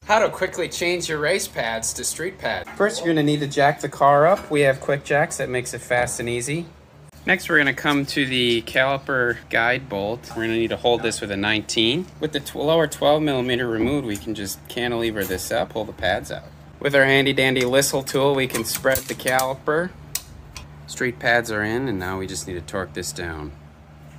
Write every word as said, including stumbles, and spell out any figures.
How to quickly change your race pads to street pads. First, you're going to need to jack the car up. We have quick jacks that makes it fast and easy. Next, we're going to come to the caliper guide bolt. We're going to need to hold this with a nineteen. With the lower twelve millimeter removed, we can just cantilever this up, pull the pads out. With our handy dandy listle tool, we can spread the caliper. Street pads are in, and now we just need to torque this down.